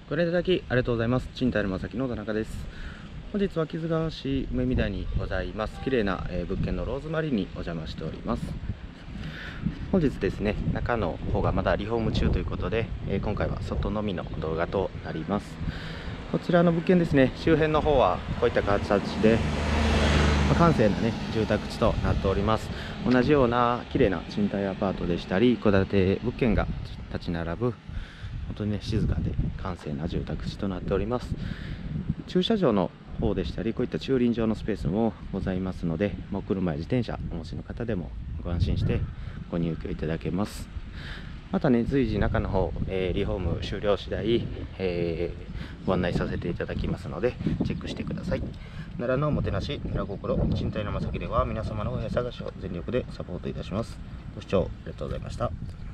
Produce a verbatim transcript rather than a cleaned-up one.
ご覧いただきありがとうございます。賃貸のまさきの田中です。本日は木津川市梅見台にございます綺麗な物件のローズマリーにお邪魔しております。本日ですね、中の方がまだリフォーム中ということで、今回は外のみの動画となります。こちらの物件ですね、周辺の方はこういった形で閑静なね住宅地となっております。同じような綺麗な賃貸アパートでしたり戸建て物件が立ち並ぶ本当にね静かで閑静な住宅地となっております。駐車場の方でしたりこういった駐輪場のスペースもございますので、もう車や自転車お持ちの方でもご安心してご入居いただけます。またね随時中の方、えー、リフォーム終了次第、えー、ご案内させていただきますのでチェックしてください。奈良のおもてなし奈良心賃貸のまさきでは皆様のお部屋探しを全力でサポートいたします。ご視聴ありがとうございました。